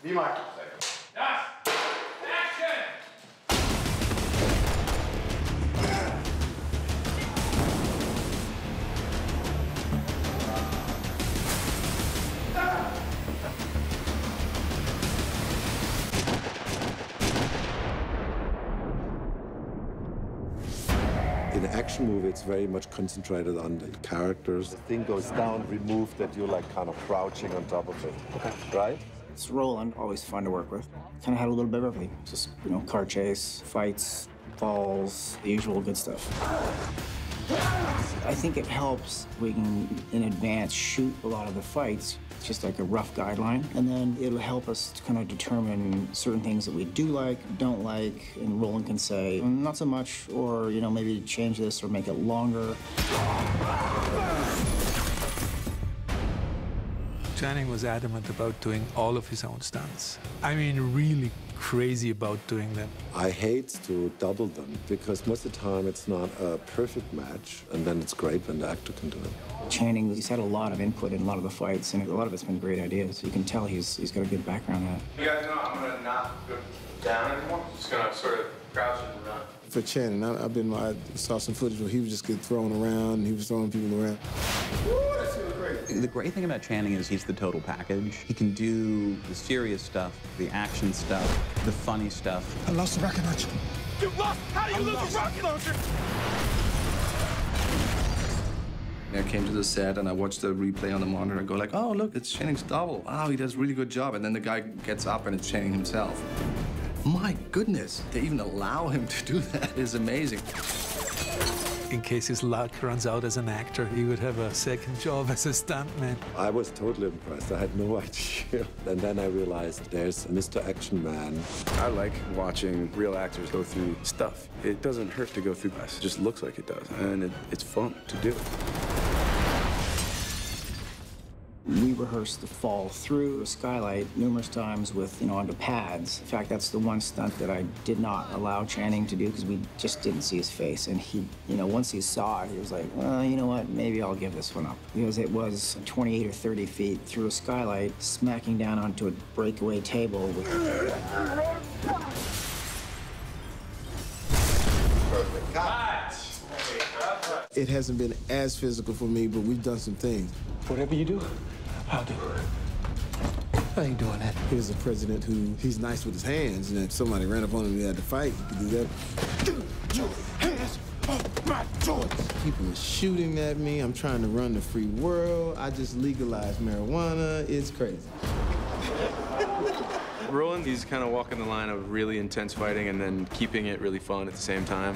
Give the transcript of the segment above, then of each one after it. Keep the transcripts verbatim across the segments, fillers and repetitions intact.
Wie mag ich es? Das! Action! In an action movie, it's very much concentrated on the characters. The thing goes down, removed, that you're like kind of crouching on top of it. Okay. Right? It's Roland, always fun to work with. Kind of had a little bit of everything. Just, you know, car chase, fights, falls, the usual good stuff. I think it helps we can, in advance, shoot a lot of the fights. It's just like a rough guideline. And then it'll help us to kind of determine certain things that we do like, don't like, and Roland can say, not so much, or, you know, maybe change this or make it longer. Channing was adamant about doing all of his own stunts. I mean, really crazy about doing them. I hate to double them because most of the time it's not a perfect match, and then it's great when the actor can do it. Channing, he's had a lot of input in a lot of the fights, and a lot of it's been great ideas. You can tell he's he's got a good background in it. You guys know I'm gonna not go down anymore. Just gonna sort of crouch and run. For Channing, I, I've been I saw some footage where he was just getting thrown around, and he was throwing people around. Woo, that's really great. The great thing about Channing is he's the total package. He can do the serious stuff, the action stuff, the funny stuff. I lost the rocket launcher. You lost? How do you I lose a rocket launcher? I came to the set and I watched the replay on the monitor and go like, oh, look, it's Channing's double. Wow, he does a really good job. And then the guy gets up and it's Channing himself. My goodness, to even allow him to do that is amazing. In case his luck runs out as an actor, he would have a second job as a stuntman. I was totally impressed. I had no idea. And then I realized there's Mister Action Man. I like watching real actors go through stuff. It doesn't hurt to go through this. It just looks like it does, and it, it's fun to do. We rehearsed the fall through a skylight numerous times with, you know, under pads. In fact, that's the one stunt that I did not allow Channing to do because we just didn't see his face. And he, you know, once he saw it, he was like, well, you know what, maybe I'll give this one up. Because it was twenty-eight or thirty feet through a skylight, smacking down onto a breakaway table with... Perfect. Cut! It hasn't been as physical for me, but we've done some things. Whatever you do, I'll do. I ain't doing that. Here's a president who, he's nice with his hands, and if somebody ran up on him and he had to fight, he could do that. Get your hands off my joints! People are shooting at me. I'm trying to run the free world. I just legalized marijuana. It's crazy. Roland, he's kind of walking the line of really intense fighting and then keeping it really fun at the same time.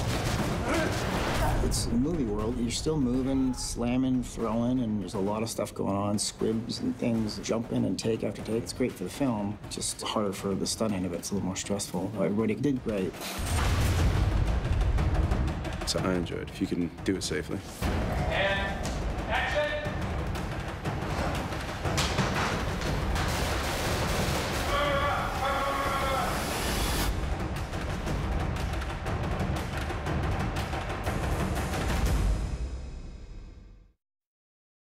It's a movie world. You're still moving, slamming, throwing, and there's a lot of stuff going on, squibs and things, jumping and take after take. It's great for the film, just harder for the stunt end of it. It's a little more stressful. Everybody did great. So I enjoyed it, if you can do it safely. And